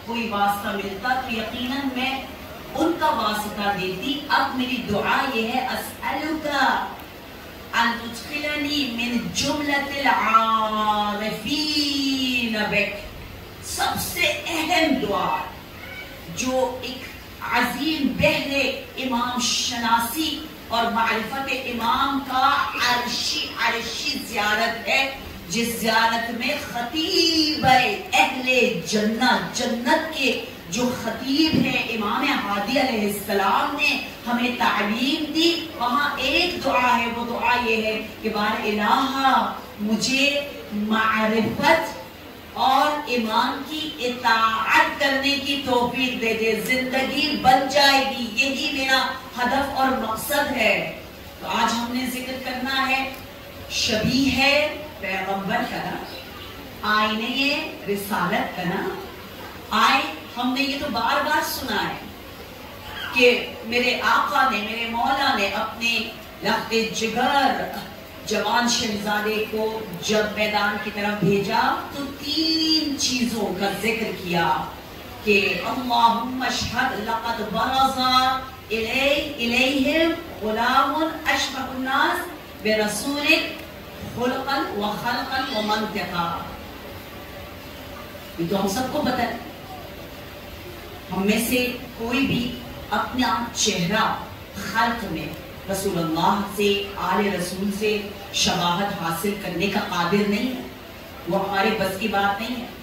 کوئی واسطہ ملتا تو یقیناً میں ان کا واسطہ دیتی. اب میری دعا یہ ہے اسألک ان تدخلنی من جملۃ العارفین بک. سب سے اہم دعا جو ایک عظیم بحر امام شناسی اور معرفت امام کا عرشی زیارت ہے، جس زیارت میں خطیب اہل جنت، جنت کے جو خطیب ہیں امام ہادی علیہ السلام نے ہمیں تعلیم دی. وہاں ایک دعا ہے، وہ دعا یہ ہے کہ بار الہ مجھے معرفت اور امام کی اطاعت کرنے کی توفیق دے دے، زندگی بن جائے گی. یہی میرا ہدف اور مقصد ہے. تو آج ہم نے ذکر کرنا ہے شبیہ ہے پیغمبر کا نا، آئینہ رسالت کا نا. ہم نے یہ تو بار بار سنا ہے کہ میرے آقا نے، میرے مولا نے اپنے لخت جگر جوان شہزادے کو جب میدان کی طرف بھیجا تو 3 چیزوں کا ذکر کیا کہ اللہم اشہد لقد برز الیہم غلام اشبہ الناس برسولک خلقا و خلقا و منطقا. یہ تو ہم سب کو پتہ ہے. ہم میں سے کوئی بھی اپنا چہرہ خلق میں رسول اللہ سے، آل رسول سے شباہت حاصل کرنے کا قادر نہیں ہے. وہ ہمارے بس کی بات نہیں ہے.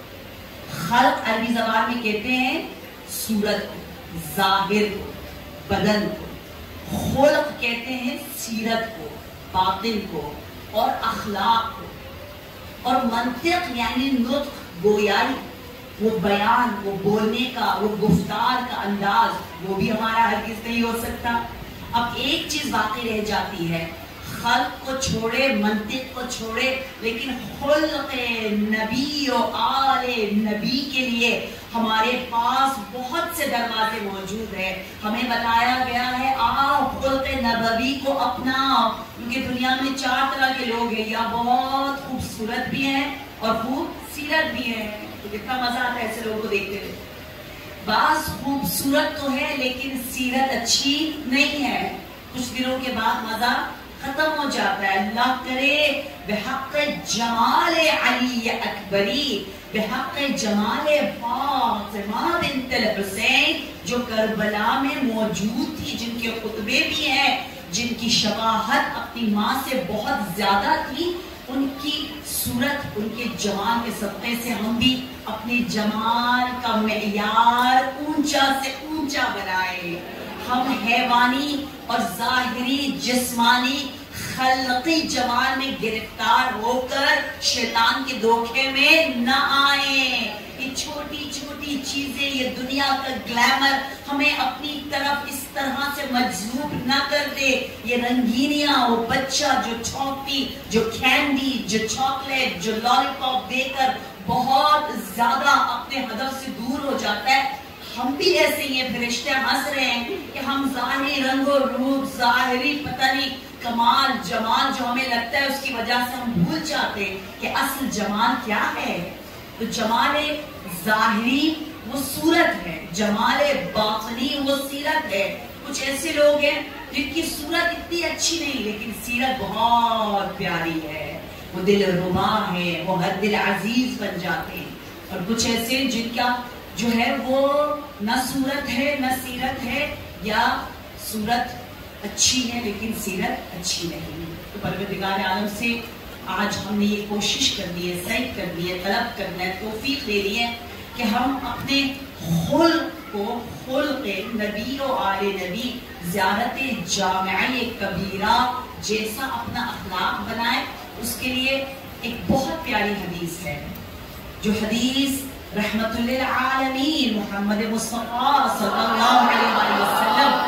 خلق عربی زبان میں کہتے ہیں صورت کو، ظاہر کو، بدن کو. خلق کہتے ہیں سیرت کو، باطن کو اور اخلاق کو. اور منطق یعنی نطق، گویائی، وہ بیان، وہ بولنے کا، وہ گفتار کا انداز، وہ بھی ہمارا ہرگز نہیں ہو سکتا. اب ایک چیز باقی رہ جاتی ہے، خلق کو چھوڑے، منطق کو چھوڑے، لیکن خلق نبی و آل نبی کے لیے ہمارے پاس بہت سے دروازے موجود ہیں. ہمیں بتایا گیا ہے آپ خلق نبوی کو اپناؤ، کیونکہ دنیا میں 4 طرح کے لوگ ہیں، یا بہت خوبصورت بھی ہیں اور خوب سیرت بھی ہیں. تو کتنا مزہ آتا ہے ایسے لوگوں کو دیکھتے ہوئے. بعض خوبصورت تو ہے لیکن سیرت اچھی نہیں ہے، کچھ دنوں کے بعد مزہ ختم ہو جاتا ہے. اللہ کرے بحق جمال علی اکبری، بحق جمال فاطمہ بنت الحسین جو کربلا میں موجود تھی، جن کے خطبے بھی ہیں، جن کی شباہت اپنی ماں سے بہت زیادہ تھی، ان کی صورت، ان کے جمال کے صدقے سے ہم بھی اپنے جمال کا معیار اونچا سے اونچا بنائے. ہم حیوانی اور ظاہری جسمانی خلقی جمال میں گرفتار ہو کر شیطان کے دھوکے میں نہ آئیں. یہ چھوٹی چھوٹی چیزیں، یہ دنیا کا گلیمر ہمیں اپنی طرف اس طرح سے مجذوب نہ کر دے. یہ رنگینیاں، وہ بچہ جو ٹافی، جو کینڈی، جو چاکلیٹ، جو لالی پاپ دے کر بہت زیادہ اپنے ہدف سے دور ہو جاتا ہے. ہم بھی ایسے ہی ہیں. فرشتے ہنس رہے ہیں کہ ہم ظاہری رنگ و روپ، ظاہری پتہ نہیں کمال جمال جو ہمیں لگتا ہے اس کی وجہ سے ہم بھول جاتے ہیں کہ اصل جمال کیا ہے. تو جمال ظاہری وہ صورت ہے، جمال باطنی وہ سیرت ہے. کچھ ایسے لوگ ہیں جن کی صورت اتنی اچھی نہیں لیکن سیرت بہت پیاری ہے، وہ دل ربا ہے، وہ ہر دل عزیز بن جاتے ہیں. اور کچھ ایسے جن کا جو ہے وہ نہ صورت ہے نہ سیرت ہے، یا صورت اچھی ہے لیکن سیرت اچھی نہیں. تو پروردگار عالم سے آج ہم نے یہ کوشش کرنی ہے، سعی کرنی ہے، طلب کرنا ہے، توفیق لینی ہے کہ ہم اپنے خلق کو، خلق نبی و آل نبی، زیارت جامعہ کبیرہ جیسا اپنا اخلاق بنائے. اس کے لیے ایک بہت پیاری حدیث ہے، جو حدیث رحمت للعالمین محمد مصطفیٰ صلی اللہ علیہ وسلم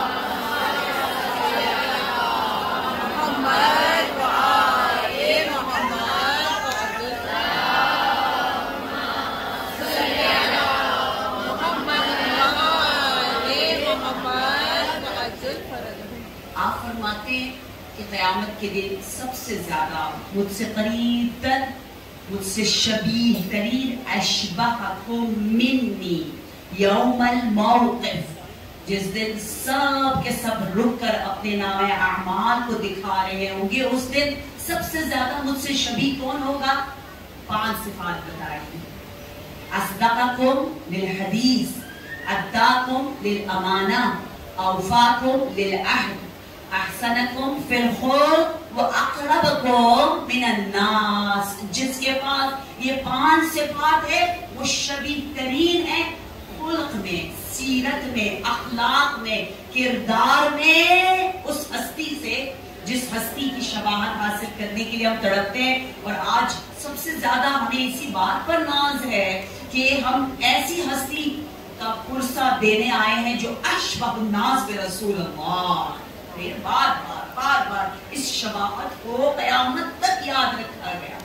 آپ فرماتے ہیں کہ قیامت کے دن سب سے زیادہ مجھ سے قریب تر مجھ سے شبیہ ترین اشبہکم منی یوم الموقف، جس دن سب کے سب رک کر اپنے نام اعمال کو دکھا رہے ہوں گے، اس دن سب سے زیادہ مجھ سے شبیہ کون ہوگا؟ 5 صفات بتائی ہیں۔ اصدقکم للحدیث، اداکم للامانہ، اوفاکم للعہد، احسنکم فی الخلق واقربکم من الناس۔ جس کے پاس یہ 5 صفات ہے وہ شبیہ ترین ہے، خلق میں، سیرت میں، اخلاق میں، کردار میں، اس ہستی سے جس ہستی کی شباہت حاصل کرنے کے لیے ہم تڑپتے ہیں۔ اور آج سب سے زیادہ ہمیں اسی بات پر ناز ہے کہ ہم ایسی ہستی کا پرسہ دینے آئے ہیں جو اشبہ الناس برسول اللہ۔ بار بار بار بار اس شباہت کو قیامت تک یاد رکھا گیا۔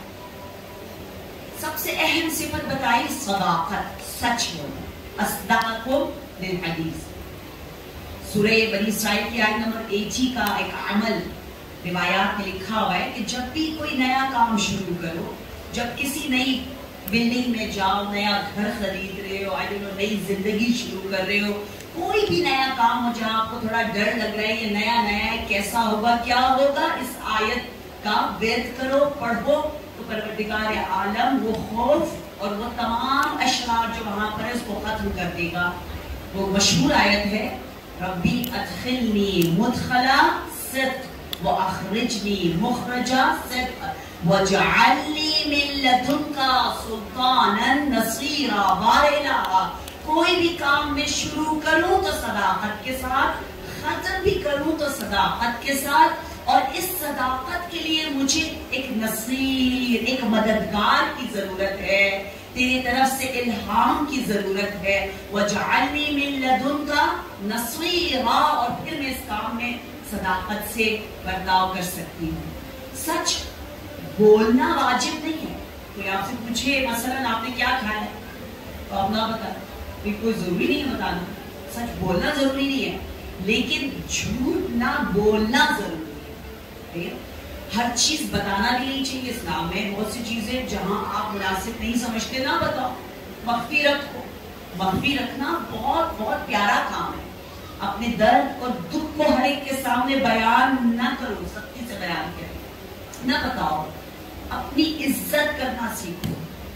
سب سے اہم صفت بتائی صداقت، سچ بولنا۔ اصدقکم للحدیث، سورہ بنی اسرائیل کی آیت نمبر 80 کا ایک عمل روایات میں لکھا ہوا ہے کہ جب بھی کوئی نیا کام شروع کرو، جب کسی نئی بلڈنگ میں جاؤ، نیا گھر خرید رہے ہو، نئی زندگی شروع کر رہے ہو، کوئی بھی نیا کام ہو جہاں آپ کو تھوڑا ڈر لگ رہا ہے یہ نیا نیا ہے، کیسا ہوگا، کیا ہوگا، اس آیت کا ورد کرو، پڑھو، تو پروردگار عالم وہ خوف اور وہ تمام اشرار جو وہاں پر ہے اس کو ختم کر دے گا۔ وہ مشہور آیت ہے، ربی ادخلنی مدخلا صدق واخرجنی مخرجا صدق واجعل لی من لدنک سلطانا نصیرا۔ بار الہ، کوئی بھی کام میں شروع کروں تو صداقت کے ساتھ، ختم بھی کروں تو صداقت کے ساتھ، اور اس صداقت کے لیے مجھے ایک نصیر، ایک مددگار کی ضرورت ہے، تیری طرف سے الہام کی ضرورت ہے۔ وَجَعَلْنِي مِن لَدُنْكَ نَصِيرًا، اور پھر میں اس کام میں صداقت سے برتاؤ کر سکتی ہوں۔ سچ بولنا واجب نہیں ہے۔ کوئی آپ سے پوچھے مثلاً آپ نے کیا کھایا ہے تو آپ نہ بتائیں، کوئی ضروری نہیں ہے بتانا، سچ بولنا ضروری نہیں ہے، لیکن جھوٹ نہ بولنا ضروری ہے۔ ہر چیز بتانا بھی نہیں چاہیے اسلام میں، بہت سی چیزیں جہاں آپ مناسب نہیں سمجھتے نہ بتاؤ، مخفی رکھو۔ مخفی رکھنا بہت بہت پیارا کام ہے۔ اپنے درد اور دکھ کو ہر ایک کے سامنے بیان نہ کرو، سختی سے بیان کرو، نہ بتاؤ، اپنی عزت کرنا سیکھو۔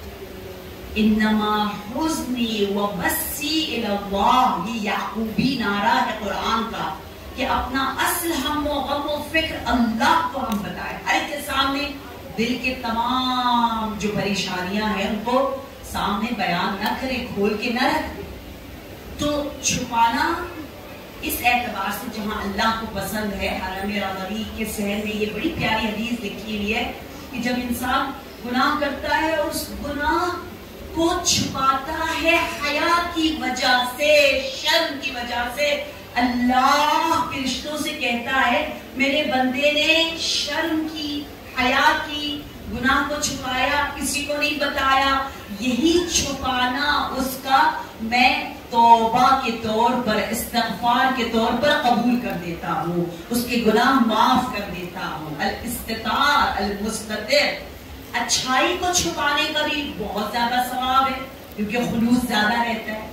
انما حزنی و بسی الی اللہ، یہ یعقوبی نعرہ ہے قرآن کا کہ اپنا اصل ہم و غم و فکر اللہ کو ہم بتائیں، ہر ایک کے سامنے دل کے تمام جو پریشانیاں ہیں ان کو سامنے بیان نہ کریں، کھول کے نہ رکھیں۔ تو چھپانا اس اعتبار سے جہاں اللہ کو پسند ہے، حرم رضوی کے صحن میں یہ بڑی پیاری حدیث لکھی ہوئی ہے کہ جب انسان گناہ کرتا ہے اور اس گناہ کو چھپاتا ہے حیا کی وجہ سے، شرم کی وجہ سے، اللہ فرشتوں سے کہتا ہے میرے بندے نے شرم کی، حیا کی، گناہ کو چھپایا، کسی کو نہیں بتایا، یہی چھپانا اس کا میں توبہ کے طور پر، استغفار کے طور پر قبول کر دیتا ہوں، اس کے گناہ معاف کر دیتا ہوں۔ الاستتار المستتر، اچھائی کو چھپانے کا بھی بہت زیادہ ثواب ہے کیونکہ خلوص زیادہ رہتا ہے،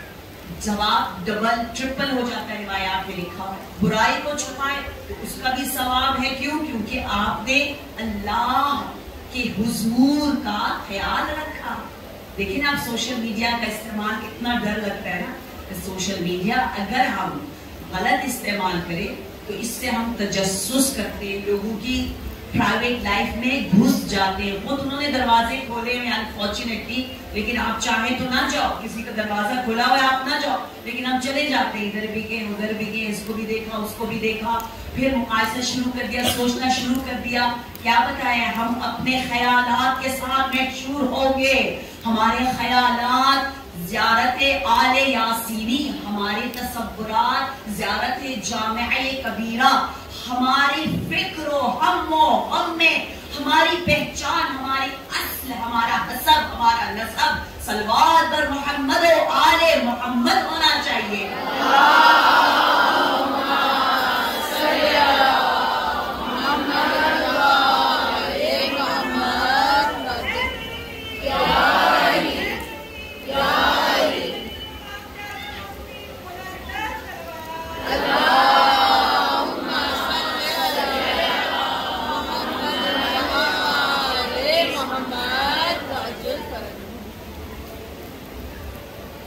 ثواب ڈبل ٹرپل ہو جاتا ہے، روایات میں لکھا ہے۔ برائی کو چھپائے تو اس کا بھی ثواب ہے، کیوں؟ کیونکہ آپ نے اللہ کے حضور کا خیال رکھا۔ لیکن آپ سوشل میڈیا کا استعمال کتنا ڈر لگتا ہے نا، سوشل میڈیا اگر ہم غلط استعمال کریں تو اس سے ہم تجسس کرتے ہیں، لوگوں کی پرائیویٹ لائف میں گھس جاتے ہیں۔ خود انہوں نے دروازے کھولے ہیں انفارچونیٹلی، لیکن آپ چاہیں تو نہ جاؤ، کسی کا دروازہ کھلا ہوا ہے آپ نہ جاؤ، لیکن ہم چلے جاتے ہیں، ادھر بھی گئے ادھر بھی گئے، اس کو بھی دیکھا اس کو بھی دیکھا، پھر مقایسہ شروع کر دیا، سوچنا شروع کر دیا۔ کیا بتائیں، ہم اپنے خیالات کے ساتھ محشور ہوں گے۔ ہمارے خیالات زیارت آل یاسینی، ہمارے تصورات زیارت جامعہ کبیرہ، ہماری فکر و ہم و غم میں ہماری پہچان، ہماری اصل، ہمارا حسب، ہمارا نسب صلوات بر محمد و آل محمد ہونا چاہیے۔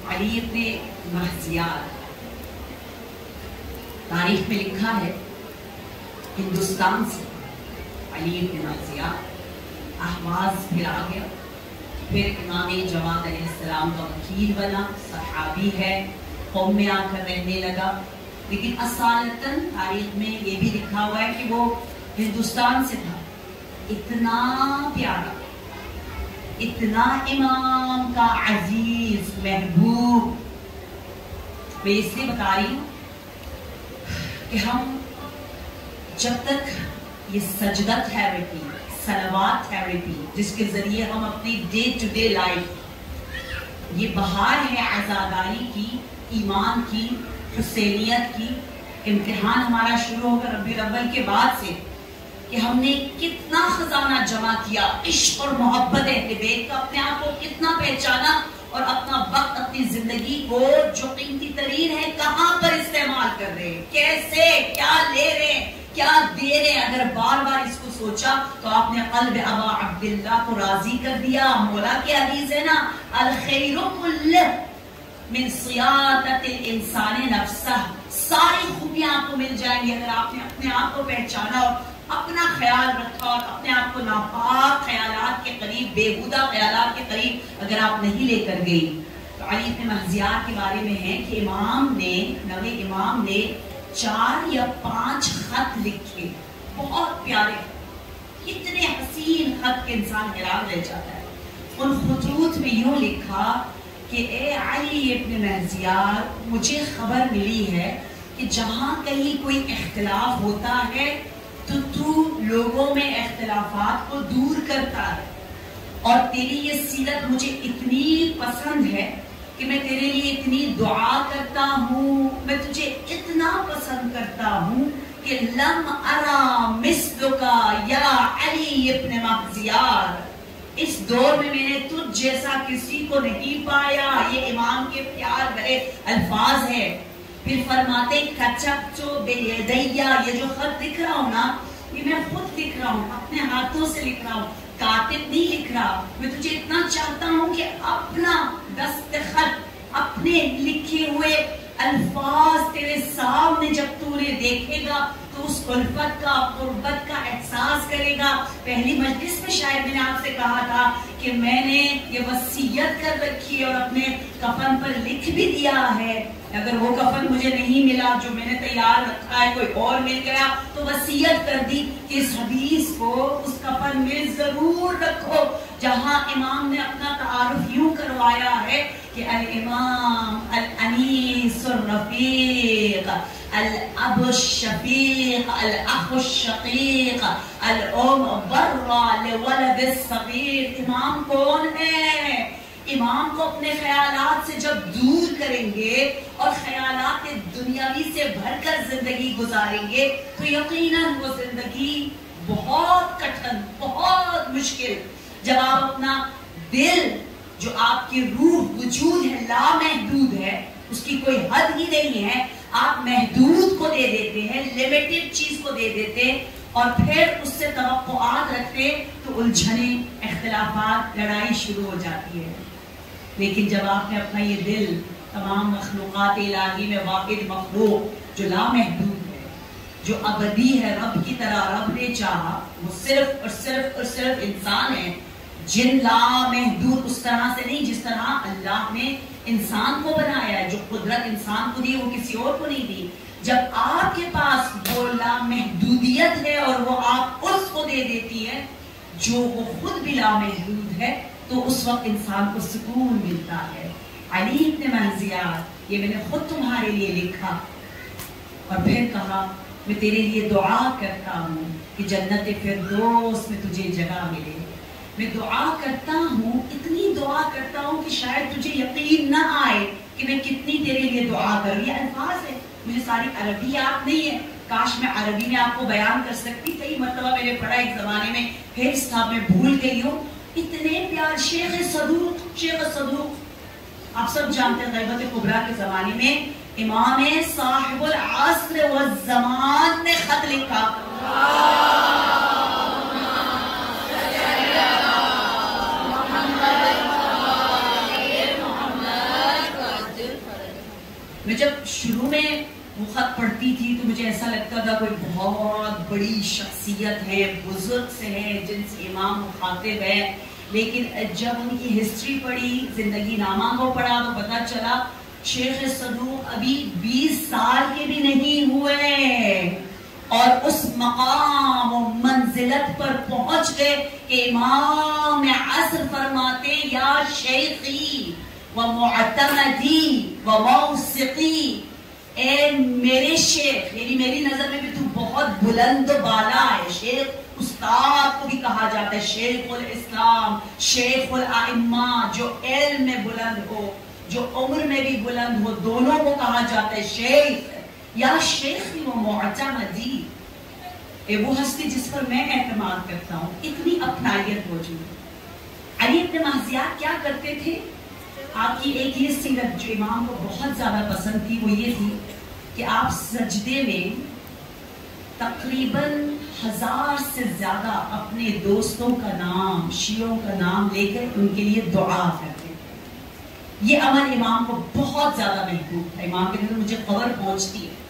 علی ابن مہزیار، تاریخ میں لکھا ہے ہندوستان سے علی ابن مہزیار احواز پھر آ گیا، پھر امام جواد علیہ السلام کا وکیل بنا، صحابی ہے، قوم میں آ کر رہنے لگا، لیکن اصالتاً تاریخ میں یہ بھی لکھا ہوا ہے کہ وہ ہندوستان سے تھا۔ اتنا پیارا، اتنا امام کا عزیز محبوب۔ میں اس لیے بتا رہی ہوں کہ ہم جب تک یہ سجدہ تھیراپی، صلوات تھیراپی، جس کے ذریعے ہم اپنی ڈے ٹو ڈے لائف، یہ بہار ہے عزاداری کی، ایمان کی، حسینیت کی، امتحان ہمارا شروع ہوگا ربیع الاول کے بعد سے کہ ہم نے کتنا خزانہ جمع کیا، عشق اور محبت اہل بیت کا، اپنے آپ کو کتنا پہچانا اور اپنا وقت، اپنی زندگی کو جو قیمتی ترین ہے کہاں پر استعمال کر رہے ہیں، کیسے، کیا لے رہے ہیں، کیا دے رہے ہیں۔ اگر بار بار اس کو سوچا تو آپ نے قلب ابا عبداللہ کو راضی کر دیا۔ مولا کے حدیث ہے نا، الخیر کلہ من صیاطت الانسان نفسہ، ساری خوبیاں آپ کو مل جائیں گی اگر آپ نے اپنے آپ کو پہچانا اور اپنا خیال رکھا اور اپنے آپ کو ناپاک خیالات کے قریب، بےہودہ خیالات کے قریب اگر آپ نہیں لے کر گئی۔ تو علی ابن مہزیار کے بارے میں ہے کہ امام نے، نوے امام نے 4 یا 5 خط لکھے، بہت پیارے، اتنے حسین خط کے انسان حیران رہ جاتا ہے۔ ان خطوط میں یوں لکھا کہ اے علی ابن مہزیار، مجھے خبر ملی ہے کہ جہاں کہیں کوئی اختلاف ہوتا ہے تو لوگوں میں اختلافات کو دور کرتا ہے، اور تیری یہ سیرت مجھے اتنی پسند ہے کہ میں تیرے لیے اتنی دعا کرتا ہوں، میں تجھے اتنا پسند کرتا ہوں کہ لم ارا مثلک یا علی ابن مہزیار، اس دور میں میں نے تجھ جیسا کسی کو نہیں پایا۔ یہ امام کے پیار بھرے الفاظ ہے۔ پھر فرماتے کچبتو بیدیا، یہ جو خط لکھ رہا ہوں نا، یہ میں خود لکھ رہا ہوں، اپنے ہاتھوں سے لکھ رہا ہوں، کاتب نہیں لکھ رہا۔ میں تجھے اتنا چاہتا ہوں کہ اپنا دستخط، اپنے لکھے ہوئے الفاظ تیرے سامنے جب تو نے دیکھے گا تو اس الفت کا، قربت کا احساس کرے گا۔ پہلی مجلس میں شاید میں نے آپ سے کہا تھا کہ میں نے یہ وصیت کر رکھی ہے اور اپنے کفن پر لکھ بھی دیا ہے، اگر وہ کفن مجھے نہیں ملا جو میں نے تیار رکھا ہے، کوئی اور مل گیا تو وصیت کر دی کہ اس حدیث کو اس کفن میں ضرور رکھو جہاں امام نے اپنا تعارف یوں کروایا ہے کہ الامام الانیس الرفیق، الاب الشفیق، الاخ الشقیق، الام برا لولد الصغیر۔ امام کون ہے؟ امام کو اپنے خیالات سے جب دور کریں گے اور خیالات دنیاوی سے بھر کر زندگی گزاریں گے تو یقیناً وہ زندگی بہت کٹھن، بہت مشکل۔ جب آپ اپنا دل، جو آپ کی روح، وجود ہے، لامحدود ہے، اس کی کوئی حد ہی نہیں ہے، آپ محدود کو دے دیتے ہیں، لیمیٹڈ چیز کو دے دیتے اور پھر اس سے توقعات رکھتے تو الجھنیں، اختلافات، لڑائی شروع ہو جاتی ہے۔ لیکن جب آپ نے اپنا یہ دل تمام مخلوقات الہی میں واحد مخلوق جو لامحدود ہے، جو ابدی ہے، رب کی طرح رب نے چاہا، وہ صرف اور صرف اور صرف انسان ہے، جن لامحدود اس طرح سے نہیں جس طرح اللہ نے انسان کو بنایا ہے، جو قدرت انسان کو دی وہ کسی اور کو نہیں دی۔ جب آپ کے پاس وہ لامحدودیت ہے اور وہ آپ اس کو دے دیتی ہے جو وہ خود بھی لامحدود ہے، تو اس وقت انسان کو سکون ملتا ہے۔ علی ابن مہزیار، یہ میں نے خود تمہارے لیے لکھا اور پھر کہا میں تیرے لیے دعا کرتا ہوں کہ جنت فردوس میں تجھے جگہ ملے۔ میں دعا کرتا ہوں، اتنی دعا کرتا ہوں کہ شاید تجھے یقین نہ آئے کہ میں کتنی تیرے لیے دعا کروں۔ یہ الفاظ ہے، مجھے ساری عربی یاد نہیں ہے، کاش میں عربی میں آپ کو بیان کر سکتی، کئی مرتبہ میں نے پڑھا ایک زمانے میں، حفظ تھا، میں بھول گئی ہوں۔ اتنے پیار، شیخ صدوق آپ سب جانتے ہیں، غیبت کبریٰ کے زمانے میں امام صاحب العصر والزمان نے خط لکھا۔ میں جب شروع میں وہ خط پڑھتی تھی تو مجھے ایسا لگتا تھا کوئی بہت بڑی شخصیت ہے، بزرگ سے ہے، جن سے امام مخاطب ہے، لیکن جب ان کی ہسٹری پڑھی، زندگی نامہ کو پڑھا تو پتہ چلا شیخ صدوق ابھی 20 سال کے بھی نہیں ہوئے اور اس مقام و منزلت پر پہنچ گئے کہ امام عصر فرماتے یا شیخی و معتمدی و موثقی، اے میرے شیخ، یعنی میری نظر میں بھی تو بہت بلند و بالا ہے. شیخ استاد کو بھی کہا جاتا ہے، شیخ الاسلام، شیخ الائمہ، جو علم میں بلند ہو، جو عمر میں بھی بلند ہو، دونوں کو کہا جاتا ہے شیخ. یا شیخی و معتمدی، وہ ہستی جس پر میں اعتماد کرتا ہوں، اتنی اپنائیت موجود ہے. علی ابن مہزیات کیا کرتے تھے؟ آپ کی ایک یہ سیرت جو امام کو بہت زیادہ پسند تھی وہ یہ تھی کہ آپ سجدے میں تقریباً 1000 سے زیادہ اپنے دوستوں کا نام، شیعوں کا نام لے کر ان کے لیے دعا کرتے تھے. یہ عمل امام کو بہت زیادہ محبوب تھا. امام کے دل مجھے خبر پہنچتی ہے،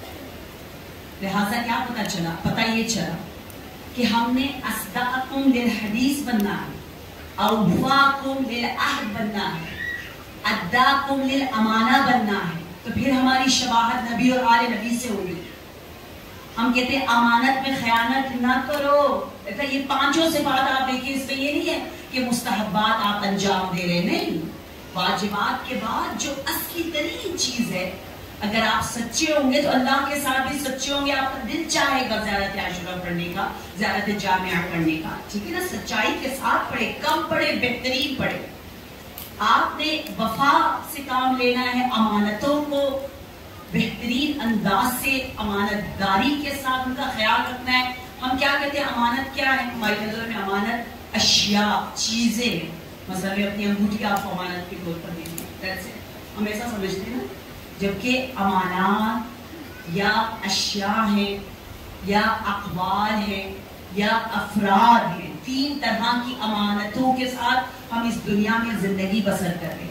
لہٰذا کیا پتہ چلا؟ پتہ یہ چلا کہ ہم نے اصدقکم للحدیث بننا ہے، اوفاکم للعہد بننا ہے، اداکم للامانہ بننا ہے. تو پھر ہماری شباہت نبی اور آل نبی سے ہوگی. ہم کہتے ہیں امانت میں خیانت نہ کرو. یہ 5 صفات آپ دیکھیں، اس میں یہ نہیں ہے کہ مستحبات آپ انجام دے رہے، نہیں. واجبات کے بعد جو اصلی ترین چیز ہے، اگر آپ سچے ہوں گے تو اللہ کے ساتھ بھی سچے ہوں گے. آپ کا دل چاہے گا زیارت عاشورہ پڑھنے کا، زیارت جامعہ پڑھنے کا، ٹھیک ہے نا؟ سچائی کے ساتھ پڑھے، کم پڑھے، بہترین پڑھے. آپ نے وفا سے کام لینا ہے، امانتوں کو بہترین انداز سے امانت داری کے ساتھ ان کا خیال رکھنا ہے. ہم کیا کہتے ہیں امانت کیا ہے؟ ہماری نظر میں امانت اشیاء، چیزیں. مثلا میں اپنی انگوٹھی آپ کو امانت کے طور پر دیں گے، ہم ایسا سمجھتے ہیں نا. جبکہ امانات یا اشیاء ہیں یا اقوال ہیں یا افراد ہیں، 3 طرح کی امانتوں کے ساتھ ہم اس دنیا میں زندگی بسر کر رہے ہیں.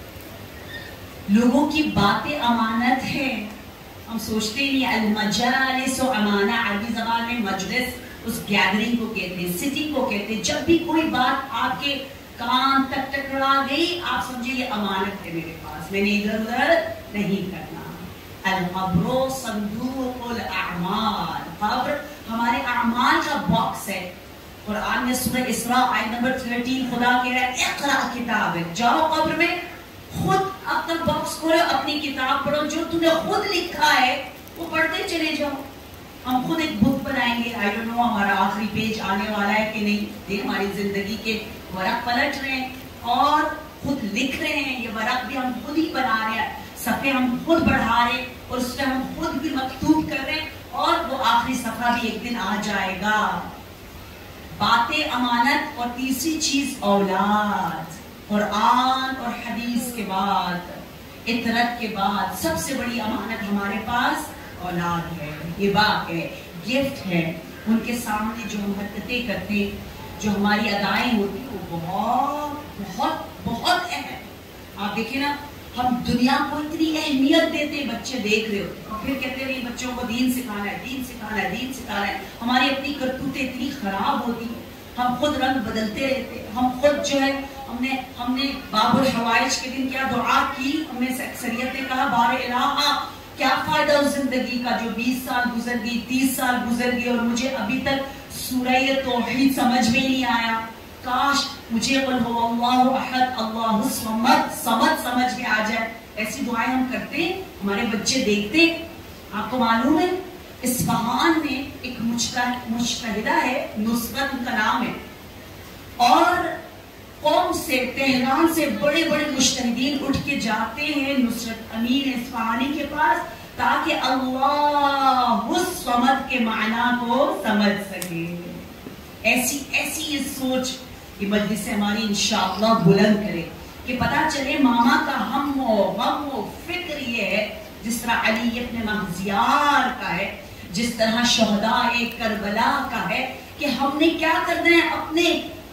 لوگوں کی باتیں امانت ہیں. ہم سوچتے نہیں. المجالس و امانہ، عربی زبان میں مجلس اس گیدرنگ کو کہتے ہیں، سٹنگ کو کہتے ہیں. جب بھی کوئی بات آپ کے کان تک ٹکرا گئی، آپ سمجھے یہ امانت ہے میرے پاس، میں نے ادھر ادھر نہیں کرنا. القبر صندوق الاعمال، قبر ہمارے اعمال کا باکس ہے. قرآن میں سورہ اسراء آیت نمبر 13 خدا کہہ رہا ہے اقرأ کتابک، جاؤ قبر میں خود اپنا باکس کھولو، اپنی کتاب پڑھو، جو تم نے خود لکھا ہے وہ پڑھتے چلے جاؤ. ہم خود ایک بک بنائیں گے، آئی ڈونٹ نو ہمارا آخری پیج آنے والا ہے کہ نہیں. ہماری زندگی کے ورق پلٹ رہے ہیں اور خود لکھ رہے ہیں. یہ ورق بھی ہم خود ہی بنا رہے ہیں، صفحے ہم خود بڑھا رہے ہیں اور اس پہ ہم خود بھی مکتوب کر رہے ہیں، اور وہ آخری صفحہ بھی ایک دن آ جائے گا. باتیں امانت. اور تیسری چیز اولاد. قرآن اور حدیث کے بعد، اطرت کے بعد سب سے بڑی امانت ہمارے پاس اولاد ہے. یہ بات ہے، گفٹ ہے. ان کے سامنے جو ہم حرکتیں کرتے ہیں، جو ہماری ادائیں ہوتی ہیں، وہ بہت بہت بہت اہم. آپ دیکھیں نا، ہم دنیا کو اتنی اہمیت دیتے ہیں، بچے دیکھ رہے ہوتے ہیں اور پھر کہتے ہیں بچوں کو دین سکھانا ہے، دین سکھانا ہے، دین سکھانا ہے. ہماری اپنی کرتوتیں اتنی خراب ہوتی ہیں، ہم خود رنگ بدلتے رہتے ہیں. ہم خود جو ہے ہم نے باب الحوائج کے دن کیا دعا کی، ہم میں سے اکثریت نے کہا بار الہ، کیا فائدہ اس زندگی کا جو 20 سال گزر گئی، 30 سال گزر گئی اور مجھے ابھی تک سورہ توحید سمجھ میں نہیں آیا. کاش مجھے قل هو اللہ احد اللہ الصمد سمجھ میں آ جائے. ایسی دعائیں ہم کرتے ہیں، ہمارے بچے دیکھتے ہیں. آپ کو معلوم ہے اصفہان میں ایک مجتہدہ ہے، نصرت ان کا نام ہے، اور قوم سے، تہران سے بڑے بڑے مجتہدین اٹھ کے جاتے ہیں نصرت امین اصفہانی کے پاس تاکہ اللہ الصمد کے معنی کو سمجھ سکے. ایسی یہ سوچ یہ مجلس سے ہماری انشاءاللہ بلند کرے کہ پتہ چلے ماما کا ہم و غم و فکر یہ ہے جس طرح علی ابن مہزیار کا ہے، جس طرح شہداء کربلا کا ہے، کہ ہم نے کیا کرنا ہے، اپنے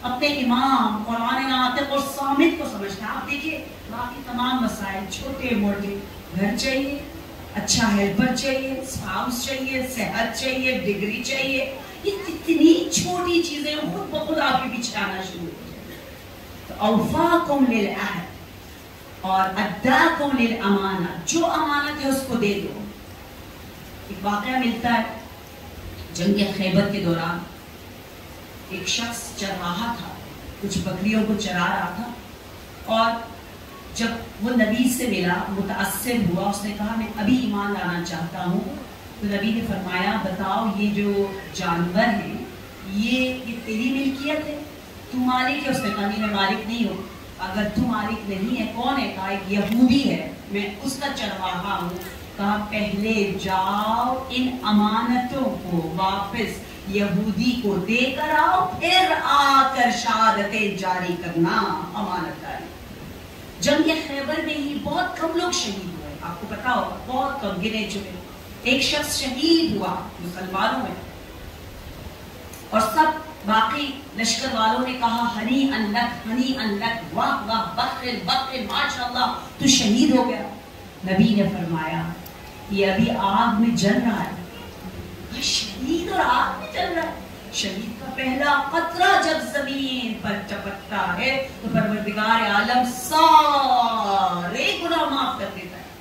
اپنے امام قرآن ناطق اور صامت کو سمجھتا ہے. آپ دیکھیے باقی تمام مسائل چھوٹے موٹے، گھر چاہیے، اچھا ہیلپر چاہیے، اسپاؤس چاہیے، صحت چاہیے، ڈگری چاہیے، یہ اتنی چھوٹی چیزیں خود بخود آپ کے پیچھے آنا شروع ہو جائیں. تو اوفاکم للعہد اور اداکم للامانہ، جو امانت ہے اس کو دے دو. ایک واقعہ ملتا ہے جنگ خیبر کے دوران. ایک شخص چر رہا تھا، کچھ بکریوں کو چرا رہا تھا، اور جب وہ نبی سے ملا متاثر ہوا، اس نے کہا میں ابھی ایمان لانا چاہتا ہوں. تو نبی نے فرمایا بتاؤ یہ جو جانور ہیں یہ تیری ملکیت ہے، تو مالک ہے؟ اس نے کہا نہیں میں مالک نہیں ہوں. اگر تو مالک نہیں ہے کون ہے؟ کہا ایک یہودی ہے، میں اس کا چرواہا ہوں. کہا پہلے جاؤ ان امانتوں کو واپس یہودی کو دے کر آؤ، پھر آ کر شہادتیں جاری کرنا. امانت داری. جنگ خیبر میں ہی بہت کم لوگ شہید ہوئے، آپ کو پتا ہوگا، بہت کم، گنے چنے. ایک شخص شہید ہوا مسلمانوں میں، اور سب باقی لشکر والوں نے کہا ہنی ان لک، ہنی ان لک، واہ واہ، بخیر بخیر، ماشاء اللہ تو شہید ہو گیا. نبی نے فرمایا یہ ابھی آگ میں جل رہا ہے. شہید اور آگ میں جل رہا ہے. شہید کا پہلا قطرہ جب زمین پر چپکتا ہے تو پروردگار عالم سارے گناہ معاف کر دیتا ہے.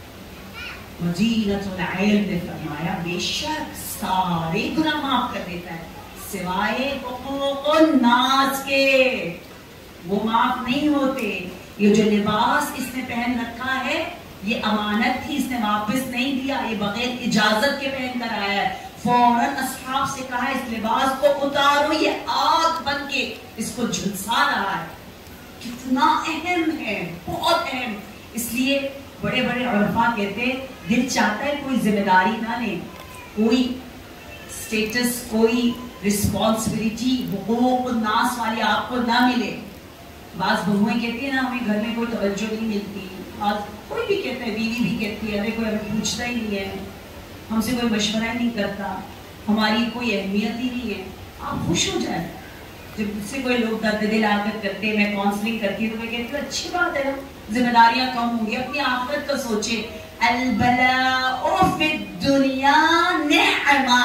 مدینۃ العلم نے فرمایا بے شک سارے گناہ معاف کر دیتا ہے سوائے حقوق الناس کے، وہ معاف نہیں ہوتے. یہ جو لباس اس نے پہن رکھا ہے یہ امانت تھی، اس نے واپس نہیں دیا، یہ بغیر اجازت کے پہن کر آیا ہے. فوراً اصحاب سے کہا اس لباس کو اتارو، یہ آگ بن کے اس کو جھلسا رہا ہے. کتنا اہم ہے، بہت اہم. اس لیے بڑے بڑے عرفاء کہتے ہیں دل چاہتا ہے کوئی ذمہ داری نہ لیں، کوئی سٹیٹس، کوئی رسپانسبلٹی حقوق الناس والی آپ کو نہ ملے. بعض بہویں کہتی ہیں نا ہمیں گھر میں کوئی توجہ نہیں ملتی، کوئی بھی کہتا ہے، بیوی بھی کہتی ہے ارے کوئی ہمیں پوچھتا ہی نہیں ہے، ہم سے کوئی مشورہ ہی نہیں کرتا، ہماری کوئی اہمیت ہی نہیں ہے. آپ خوش ہو جائیں جب مجھ سے کوئی لوگ درد دل آ کر کرتے ہیں، میں کاؤنسلنگ کرتی ہوں تو میں کہتی ہوں اچھی بات ہے نا، ذمہ داریاں کم ہوں گی، اپنی آخرت کا سوچے. البلاء فی الدنیا نعمہ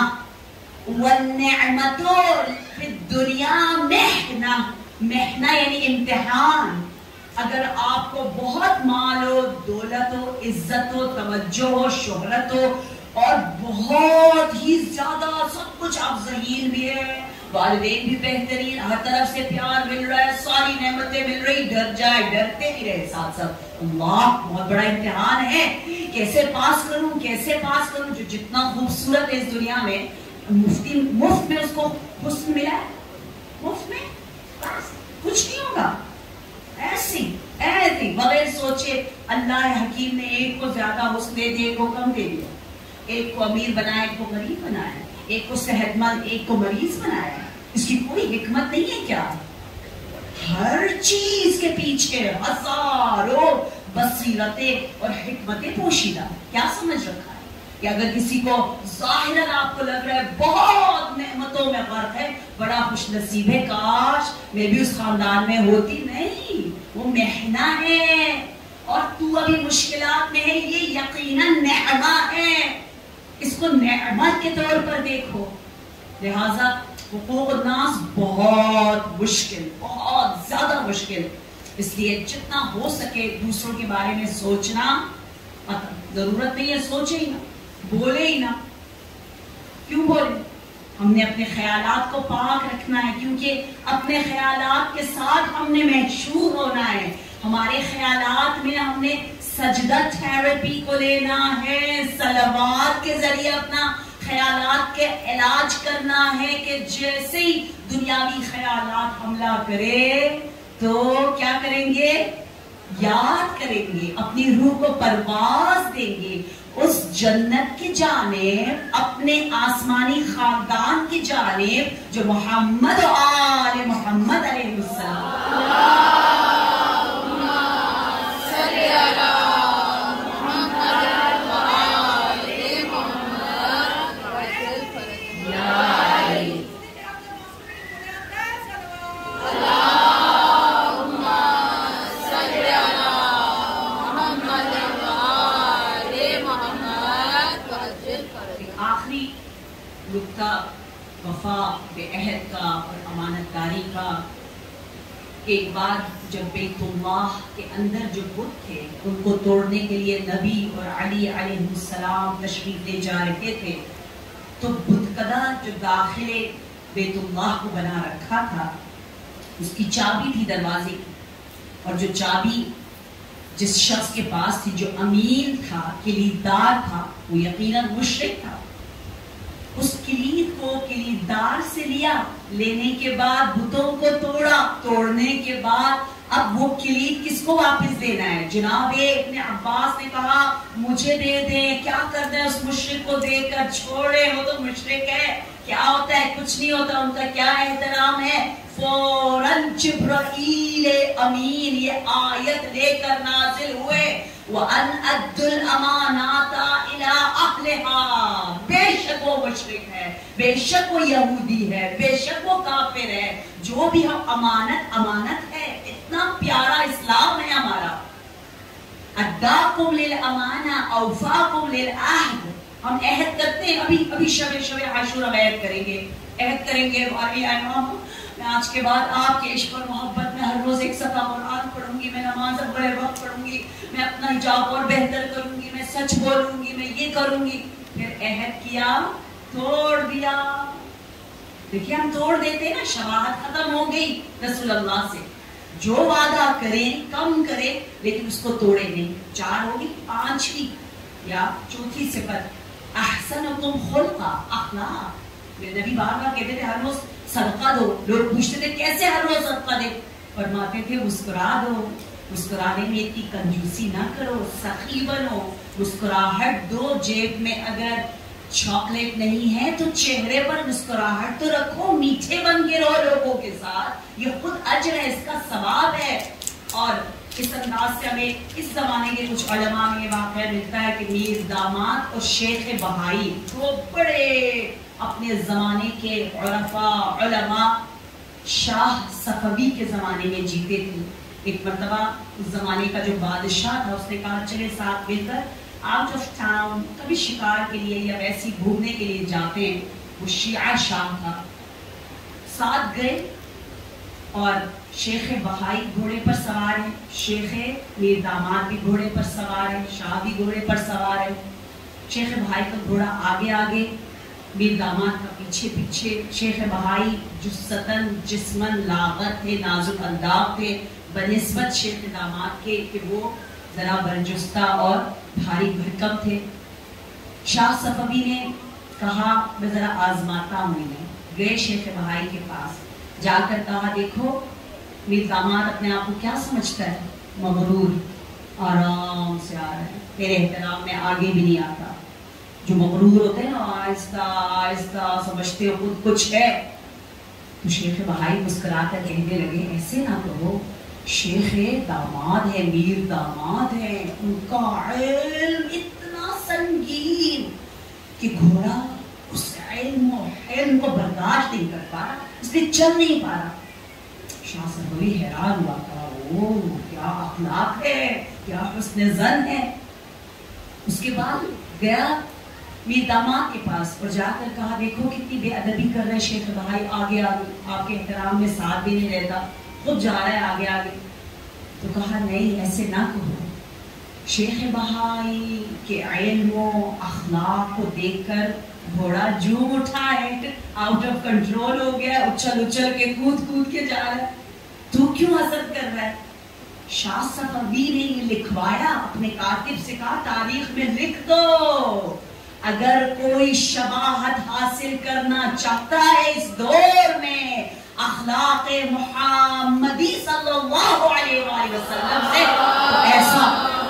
والنعمت فی الدنیا محنہ. محنہ یعنی امتحان. اگر آپ کو بہت مال ہو، دولت ہو، عزت ہو، توجہ ہو، شہرت ہو، اور بہت ہی زیادہ سب کچھ، آپ ذہین بھی ہے، والدین بھی بہترین، ہر طرف سے پیار مل رہا ہے، ساری نعمتیں مل رہی، ڈر جائے، ڈرتے بھی رہے ساتھ ساتھ. اللہ بہت بڑا امتحان ہے، کیسے پاس کروں، کیسے پاس کروں. جو جتنا خوبصورت ہے اس دنیا میں، مفت میں اس کو حسن ملا ہے، مفت میں بس کچھ نہیں ہوگا. ایسی بغیر سوچے اللہ حکیم نے ایک کو زیادہ حسن دے دیا، ایک کو کم دے دیا، ایک کو امیر بنایا، ایک کو غریب بنایا، ایک کو صحت مند، ایک کو مریض بنایا. اس کی کوئی حکمت نہیں ہے کیا؟ ہر چیز کے پیچھے ہزاروں بصیرتیں اور حکمتیں پوشیدہ. کیا سمجھ رکھا ہے کہ اگر کسی کو ظاہراً آپ کو لگ رہا ہے بہت نعمتوں میں غرق ہے، بڑا خوش نصیب ہے، کاش میں بھی اس خاندان میں ہوتی. نہیں، وہ محنہ ہے، اور تو ابھی مشکلات میں ہے، یہ یقیناً نعمہ ہے، اس کو نعمت کے طور پر دیکھو. لہذا حقوق الناس بہت مشکل، بہت زیادہ مشکل. اس لیے جتنا ہو سکے دوسروں کے بارے میں سوچنا. ضرورت نہیں ہے سوچے ہی نہ، بولے ہی نہ. کیوں بولے؟ ہم نے اپنے خیالات کو پاک رکھنا ہے، کیونکہ اپنے خیالات کے ساتھ ہم نے محشور ہونا ہے. ہمارے خیالات میں ہم نے سجدہ تھیراپی کو لینا ہے، صلوات کے ذریعے اپنا خیالات کے علاج کرنا ہے کہ جیسے ہی دنیاوی خیالات حملہ کرے تو کیا کریں گے؟ یاد کریں گے، اپنی روح کو پرواز دیں گے اس جنت کی جانب، اپنے آسمانی خاندان کی جانب جو محمد و آل محمد علیہ السلام. نقطہ وفا بعہد کا اور امانت داری کا. ایک بار جب بیت اللہ کے اندر جو بت تھے ان کو توڑنے کے لیے نبی اور علی علیہ السلام تشریف لے جا رہے تھے تو بتکدہ جو داخل بیت اللہ کو بنا رکھا تھا اس کی چابی تھی دروازے کی, اور جو چابی جس شخص کے پاس تھی جو امین تھا, کلیددار تھا, وہ یقیناً مشرک تھا. اس کلید کو کلیددار سے لیا, لینے کے بعد بتوں کو توڑا, توڑنے کے بعد اب وہ کلید کس کو واپس دینا ہے؟ جناب ابن عباس نے کہا مجھے دے دیں. کیا کرنا ہے اس مشرک کو دے کر؟ چھوڑے, وہ تو مشرک ہے, کیا ہوتا ہے؟ کچھ نہیں ہوتا. ان کا کیا احترام ہے؟ فوراً جبرائیل امین یہ آیت لے کر نازل ہوئے وَأَنْ أَدُّ الْأَمَانَاتَ إِلَىٰ أَهْلِهَا. بے شک وہ مشرک ہے, بے شک وہ یہودی ہے, بے شک وہ کافر ہے. جو بھی ہم امانت ہے, اتنا پیارا اسلام ہے ہمارا. أَدَّاكُمْ لِلْأَمَانَةِ أَوْفَاكُمْ لِلْعَهْدِ. ہم عہد کرتے ہیں, ابھی شب عاشورہ میں عہد کریں گے. میں آج کے بعد آپ کے عشق اور محبت میں ہر روز ایک صفحہ قرآن پڑھوں گی, میں نماز بڑے وقت پڑھوں گی, میں اپنا حجاب اور بہتر کروں گی, میں سچ بولوں گی, میں یہ کروں گی. پھر عہد کیا, توڑ دیا. دیکھیے ہم توڑ دیتے ہیں نا, شباہت ختم ہو گئی رسول اللہ سے. جو وعدہ کریں کم کریں لیکن اس کو توڑے نہیں. 4 ہوگی, 5ویں یا 4تھی صفت احسنکم خلقا, اخلاق. میرے نبی بار بار کہتے تھے ہر روز صدقہ دو. لوگ پوچھتے تھے کیسے ہر روز صدقہ دے؟ فرماتے تھے مسکرا دو, مسکرانے میں اتنی کنجوسی نہ کرو, سخی بنو, مسکراہٹ دو. جیب میں اگر چاکلیٹ نہیں ہے تو چہرے پر مسکراہٹ تو رکھو, میٹھے بن کے رہو لوگوں کے ساتھ. یہ خود اجر ہے, اس کا ثواب ہے. اور اس انداز سے ہمیں اس زمانے کے کچھ علماء میں یہ واقعہ ملتا ہے کہ میر داماد اور شیخ بہائی وہ بڑے اپنے زمانے کے عرفاء علماء شاہ صفوی کے زمانے میں جیتے تھے. ایک مرتبہ اس زمانے کا جو بادشاہ تھا اس نے کہا چلے ساتھ مل کر آؤٹ آف ٹاؤن کبھی شکار کے لیے یا ویسی گھومنے کے لیے جاتے ہیں. وہ شیعہ شاہ تھا. ساتھ گئے اور شیخ بہائی گھوڑے پر سوار ہے, شیخ میر داماد بھی گھوڑے پر سوار ہے, شاہ بھی گھوڑے پر سوار ہے. شیخ بہائی کا گھوڑا آگے آگے, میر داماد کا پیچھے پیچھے. شیخ بہائی جثتاً جسماً لاغر تھے, نازک انداز تھے بنسبت شیخ داماد کے کہ وہ ذرا برجستہ اور بھاری بھرکم تھے. شاہ صفوی نے کہا میں ذرا آزماتا ہوں انہیں. گئے شیخ بہائی کے پاس, جا کر کہا دیکھو میر داماد اپنے آپ کو کیا سمجھتا ہے؟ مغرور, آرام سے آ رہا ہے, میرے احترام میں آگے بھی نہیں آتا. جو مغرور ہوتے ہیں نا, آہستہ آہستہ سمجھتے ہو خود کچھ ہے. تو شیخ بہائی مسکرا کر کہنے لگے ایسے نہ کہو, شیخ داماد ہے, میر داماد ہے, ان کا علم اتنا سنگین کہ گھوڑا اس علم کو برداشت نہیں کر پا رہا, اس لیے چل نہیں پا رہا. شاہ صفوی حیران ہوا, کہا اوہ کیا اخلاق ہے, کیا حسن ظن ہے. اس کے بعد گیا میر داماد کے پاس اور جا کر کہا دیکھو کتنی بے ادبی کر رہے شیخ بہائی, آگے آگے آپ کے احترام میں ساتھ بھی نہیں رہتا, خود جا رہا ہے آگے آگے. تو کہا نہیں ایسے نہ کہو, شیخ بہائی کے علم و اخلاق کو دیکھ کر گھوڑا جھوم اٹھا ہے, آؤٹ آف کنٹرول ہو گیا, اچھل اچھل کے کود کے جا رہا ہے. تو کیوں حسد کر رہا ہے؟ شاہ صفوی نے یہ لکھوایا, اپنے کاتب سے کہا تاریخ میں لکھ دو, اگر کوئی شباہت حاصل کرنا چاہتا ہے اس دور میں اخلاق محمدی صلی اللہ علیہ وآلہ وسلم سے, تو ایسا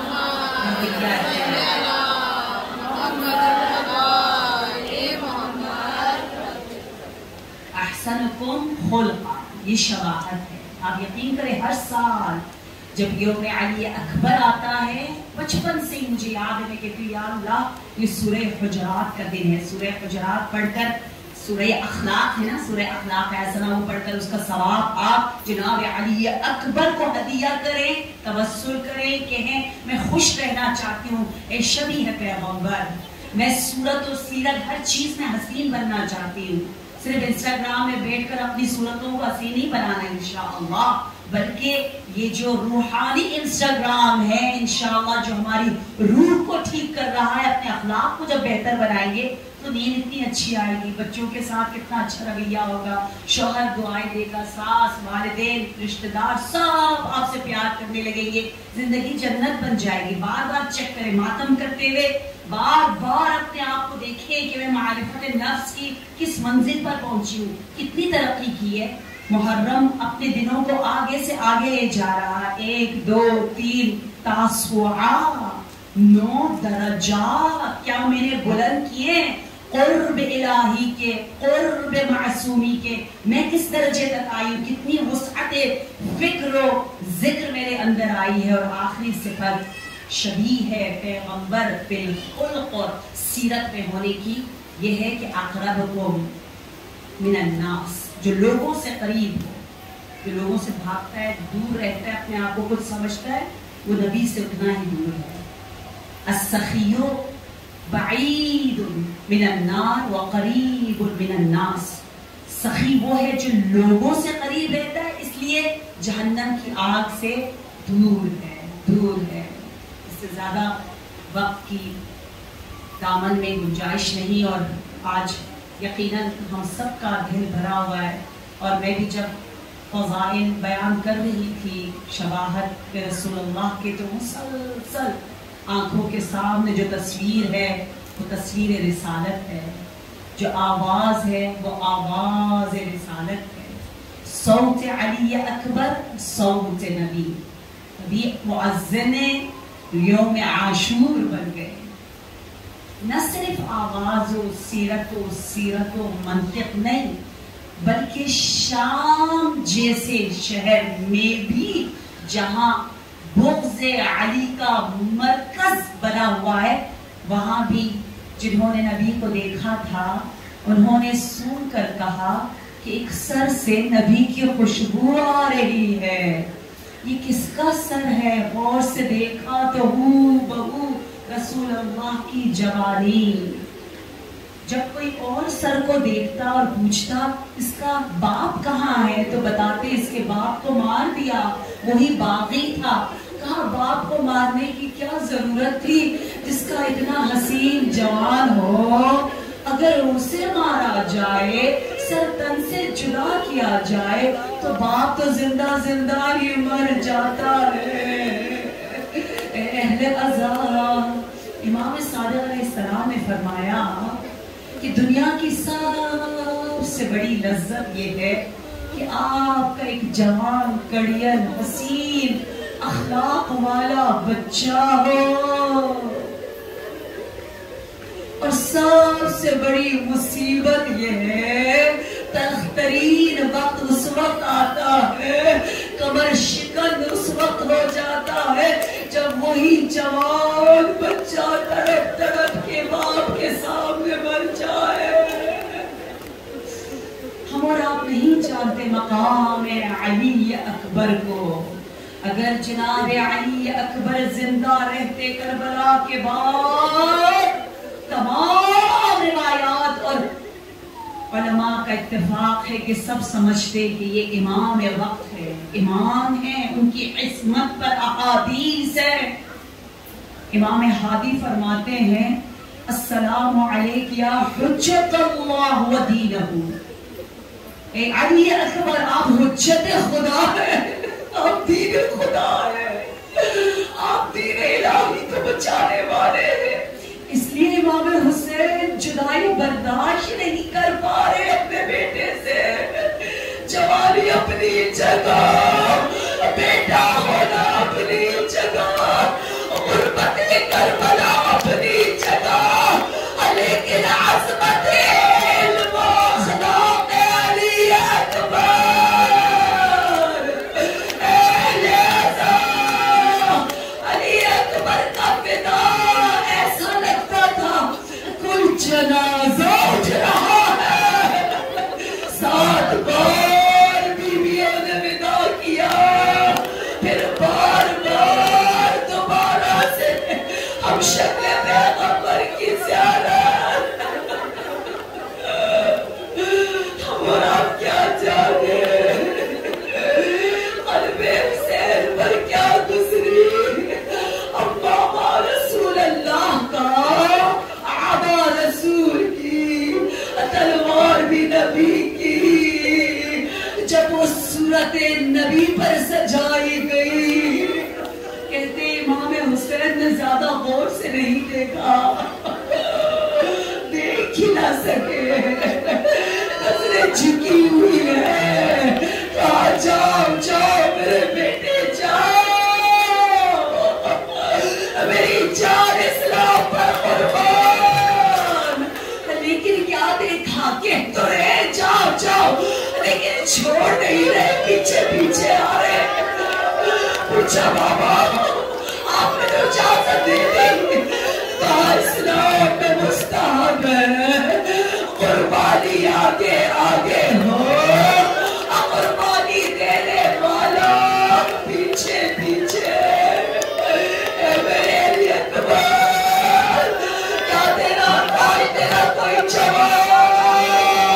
احسنکم خلقا, یہ شباہت ہے. آپ یقین کریں ہر سال جب یوم علی اکبر آتا ہے, بچپن سے ہی مجھے یاد ہے, میں کہتی ہوں یا اللہ یہ سورہ حجرات کا دن ہے. سورہ حجرات پڑھ کر, سورہ اخلاق ہے نا, سورہ اخلاق ایسا وہ پڑھ کر اس کا ثواب آپ جناب علی اکبر کو ہدیہ کریں, توسل کریں, کہیں میں خوش رہنا چاہتی ہوں, اے شبیہ پیغمبر میں صورت و سیرت ہر چیز میں حسین بننا چاہتی ہوں. صرف انسٹاگرام میں بیٹھ کر اپنی صورتوں کو حسین نہیں بنانا انشاءاللہ، بلکہ یہ جو روحانی انسٹاگرام ہے انشاءاللہ جو ہماری روح کو ٹھیک کر رہا ہے، اپنے اخلاق کو جب بہتر بنائیں گے تو نیند اتنی اچھی آئے گی، بچوں کے ساتھ کتنا اچھا رویہ ہوگا، شوہر دعائیں دے گا، ساس، والدین، رشتہ دار سب آپ سے پیار کرنے لگیں گے، زندگی جنت بن جائے گی. بار بار چیک کریں، ماتم کرتے ہوئے بار بار اپنے آپ کو دیکھیں کہ میں معرفت نفس کی کس منزل پر پہنچی ہوں، کتنی ترقی کی ہے. محرم اپنے دنوں کو آگے سے آگے لے جا رہا، 1 2 3 تاسوعا 9 درجات کیا میں نے بلند کیے، قرب الہی کے، قرب معصومی کے. میں کس درجے تک آئی ہوں، کتنی وسعت فکر و ذکر میرے اندر آئی ہے. اور آخری صفت شبیہ ہے پیغمبر بالخلق اور سیرت میں ہونے کی، یہ ہے کہ اقربکم من الناس، جو لوگوں سے قریب ہو، جو لوگوں سے بھاگتا ہے، دور رہتا ہے، اپنے آپ کو کچھ سمجھتا ہے، وہ نبی سے اتنا ہی دور ہے. السخی بعید من النار وقریب من الناس. سخی وہ ہے جو لوگوں سے قریب رہتا ہے، اس لیے جہنم کی آگ سے دور ہے، دور ہے. اس سے زیادہ وقت کی دامن میں گنجائش نہیں، اور آج یقیناً ہم سب کا دل بھرا ہوا ہے. اور میں بھی جب فضائل بیان کر رہی تھی شباہت رسول اللہ کے، تو مسلسل آنکھوں کے سامنے جو تصویر ہے وہ تصویر رسالت ہے، جو آواز ہے وہ آواز رسالت ہے. صوت علی اکبر، صوت نبی. نبی مؤذن یوم عاشور بن گئے. نہ صرف آواز و سیرت و منطق نہیں، بلکہ شام جیسے شہر میں بھی جہاں بغض علی کا مرکز بنا ہوا ہے، وہاں بھی جنہوں نے نبی کو دیکھا تھا انہوں نے سن کر کہا کہ ایک سر سے نبی کی خوشبو آ رہی ہے. یہ کس کا سر ہے؟ غور سے دیکھا تو ہو بہو رسول اللہ کی جوانی. جب کوئی اور سر کو دیکھتا اور پوچھتا اس کا باپ کہاں ہے تو بتاتے اس کے باپ کو مار دیا، وہی باغی تھا. کہا باپ کو مارنے کی کیا ضرورت تھی جس کا اتنا حسین جوان ہو، اگر اسے مارا جائے، سر تن سے جدا کیا جائے تو باپ تو زندہ زندہ ہی مر جاتا ہے. اہل ازار امام صادق علیہ السلام نے فرمایا کہ دنیا کی سب سے بڑی لذت یہ ہے کہ آپ کا ایک جوان کڑیل حسین اخلاق والا بچہ ہو، اور سب سے بڑی مصیبت یہ ہے تلخ ترین وقت اس وقت آتا ہے، کمر شکن اس وقت ہو جاتا ہے جب وہی جوان بچہ تڑپ تڑپ کے باپ کے سامنے مر جائے. ہم اور آپ نہیں جانتے مقام علی اکبر کو. اگر جناب علی اکبر زندہ رہتے کربلا کے بعد، تمام روایات اور علماء کا اتفاق ہے کہ سب سمجھتے کہ یہ امام وقت ہے، امام ہیں، ان کی عصمت پر احادیث ہے. امام ہادی فرماتے ہیں السلام علیک یا حجت اللہ و دینہ. اے علی اکبر آپ حجت خدا ہے، آپ دین خدا ہے، آپ دین الہی کو بچانے والے ہیں. اس لیے امام حسین جدائی برداشت نہیں کر پا رہے اپنے بیٹے سے. جوانی اپنی جگہ، بیٹا ہونا اپنی جگہ، غربت کربلا اپنی جگہ، لیکن عظمت علم و اخلاق علی اکبر، اہل ازار علی اکبر کا فدا ایسا لگتا تھا کوئی جنازہ اٹھ رہا ہے. 7 بار بیویوں نے ودا کیا، پھر بار بار دوبارہ سے ہم شکل پیغمبر کی زیارت سے نہیں دیکھا، دیکھ ہی نہ سکے، نظریں جھکی ہوئی ہیں، کہا جاؤ جاؤ میرے بیٹے جاؤ، میری جان اسلام پر قربان۔ لیکن کیا دیکھا کہ تو رہے جاؤ جاؤ، لیکن چھوڑ نہیں رہے، پیچھے پیچھے آ رہے۔ پوچھا بابا آپ نے تو اجازت دے دی، کہا اسلام میں مستحب ہے قربانی آگے آگے ہو، قربانی دینے والا پیچھے پیچھے۔ اے میرے علی اکبر، کیا تیرا کوئی جوان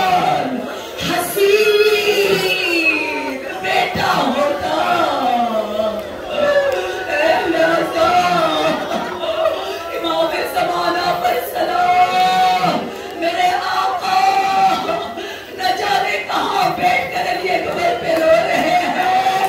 حسین بیٹا ہوتا، امام زمانہ پر سلام، میرے آقا نہ جانے کہاں بیٹھ کر علی اکبر پہ رو رہے ہیں۔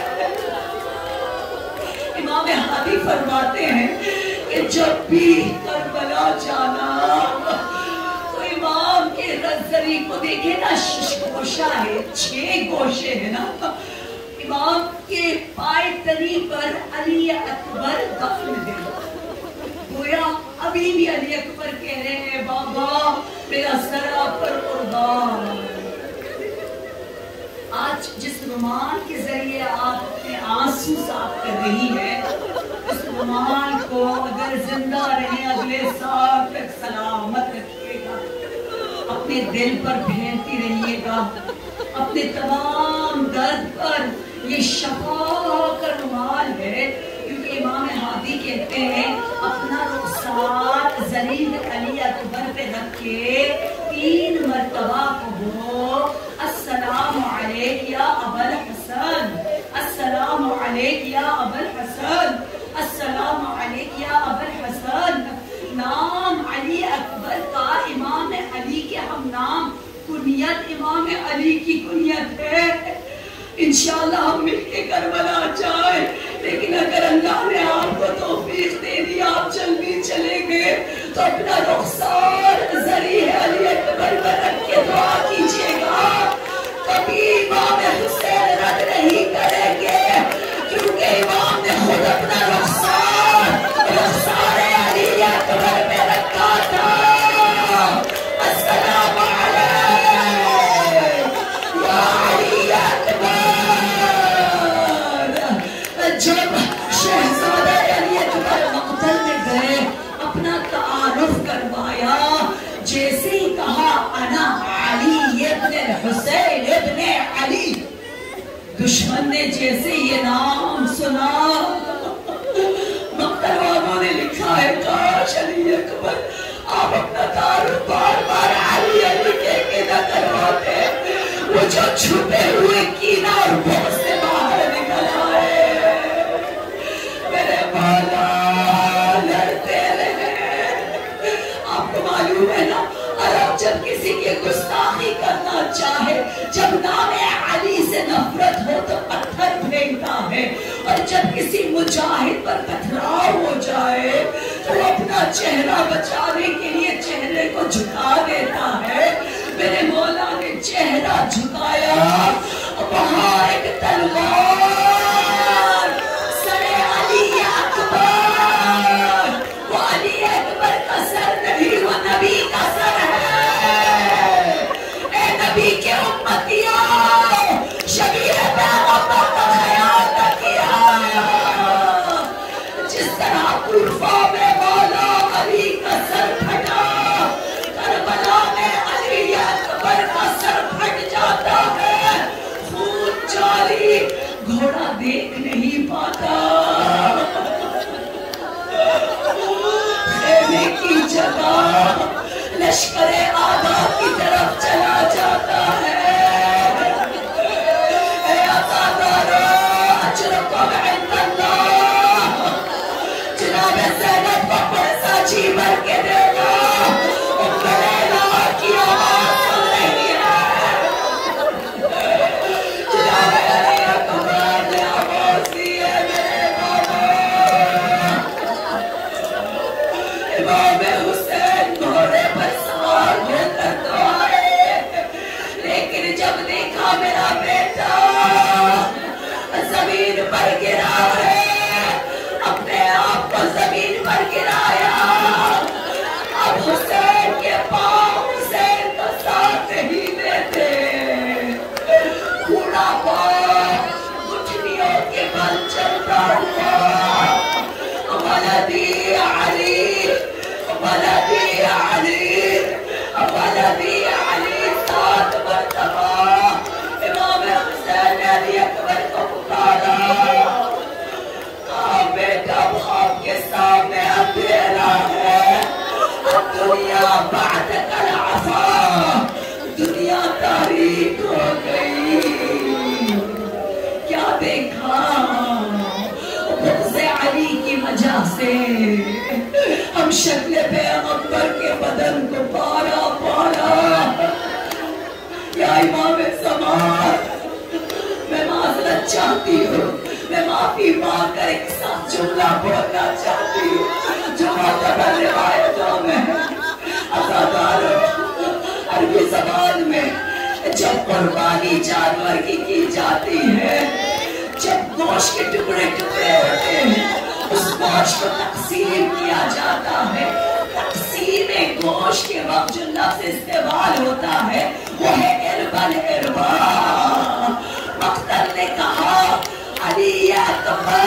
امام ہادی فرماتے ہیں کہ جب بھی کربلا جانا تو امام کے رزری کو دیکھے نا، گوشہ ہے، 6 گوشے ہیں نا، امام کے پائے تنی پر علی اکبر دفن ہے۔ گویا ابھی بھی علی اکبر کہہ رہے ہیں بابا میرا سرا پر قربان۔ آج جس رومان کے ذریعے آپ اپنے آنسو صاف کر رہی ہے، اس رومان کو اگر زندہ رہے اگلے سال تک سلامت رکھیے گا، اپنے دل پر پھینکتی رہیے گا، اپنے تمام درد پر یہ شفا کا رومال ہے، کیونکہ امام ہادی کہتے ہیں اپنا رخسار زریح علی اکبر پہ رکھ کے 3 مرتبہ کہو السلام علیک یا ابا الحسن، السلام علیک یا ابا الحسن، السلام علیک یا ابا الحسن۔ نام علی اکبر کا امام علی کے ہم نام، کنیت امام علی کی کنیت ہے۔ انشاءاللہ ہم مل کے کربلا جائیں، لیکن اگر اللہ نے آپ کو توفیق دے دی آپ جلدی چلے گئے تو اپنا رخسار ذریح علی اکبر پر رکھ کے دعا کیجئے گا، کبھی امام حسین رد نہیں کریں گے، کیونکہ امام نے خود اپنا رخسار علی اکبر میں رکھا تھا۔ السلام علیکم یا علی اکبر۔ جب شہزادہ علی اکبر مقتل میں گئے، اپنا تعارف کروایا، جیسے ہی کہا انا علی ابن حسین ابن علی، دشمن نے جیسے یہ نام سنا، مقتل والوں نے لکھا ہے کاش علی اکبر آپ اپنا تعارف بار بار علی علی کہہ کے نہ کرواتے، وہ جو چھپے ہوئے کینہ اور بغض سے باہر نکل آئے، میرے مولا لڑتے رہے۔ آپ کو معلوم ہے نا، عرب جب کسی کی گستاخی کرنا چاہے، جب نام علی سے نفرت ہو تو پتھر پھینکتا ہے، اور جب کسی مجاہد پر پتھراؤ ہو جائے تو اپنا چہرہ بچانے کے لیے چہرے کو جھکا دیتا ہے۔ میرے مولا نے چہرہ جھکایا، وہاں ایک تلوار سر علی اکبر، وہ علی اکبر کا سر نہیں، وہ نبی کا سر ہے۔ اے نبی کے امتیوں، شبیہ پیغمبر کا خیال رکھیے۔ جس طرح کوفہ میں مولا علی کا سر پھٹا، کربلا میں علی اکبر کا سر پھٹ جاتا ہے، خون جاری، گھوڑا دیکھ نہیں پاتا، خیمے کی جگہ لشکر آداب کی طرف چلا جاتا ہے۔ اے عزادارو اجرکم عند اللہ، جناب زینب کو پرسا جی بھر کے دے گا، ام لیلا کی آواز سن رہی ہے، جناب علی اکبر نے آواز دی ہے میرے بابا، امام حسین گھوڑے پر سوار ہو کر تو آئے، لیکن جب دیکھا میرا بیٹا زمین پر گرا ہے، اپنے آپ کو زمین پر گرایا، اب حسین کے پاؤں حسین کا ساتھ نہیں دیتے، کھوڑا پاؤں گھٹنیوں کے بل چلتا ہوا، ولدی علی ولدی علی ولدی علی 7 مرتبہ امام حسین نے علی اکبر کو پکارا، کہا بیٹا خواب کے سامنے اندھیرا ہے، دنیا بعد کل عفا، دنیا تاریک ہو گئی، کیا دیکھا؟ بغض علی کی وجہ سے ہم شکل پیغمبر کے بدن کو پارا یا امام زمان، میں معذرت چاہتی ہوں، میں معافی مانگ کر ایک ساتھ جملہ بولنا چاہتی ہوں جو معتبر روایتوں میں عزاداروں عربی زبان میں جب قربانی جانور کی جاتی ہے، جب گوشت کے ٹکڑے ہوتے ہیں، اس گوشت کو تقسیم کیا جاتا ہے، تقسیم گوشت کے وقت جو لفظ استعمال ہوتا ہے وہ ہے اربل اربا۔ مقتل نے کہا علی اکبر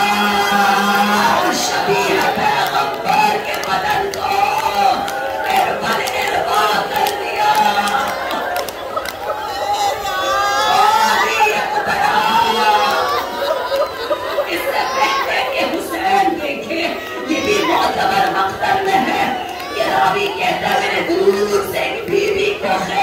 شبیہ پیغمبر کے بدن کو اربل اربا کر دیا، علی اکبر اس سے پہلے کہ حسین دیکھے یہ بھی معتبر مقتل میں ہے، یہ راوی کہتا ہے میں نے دور سے ایک بیوی کو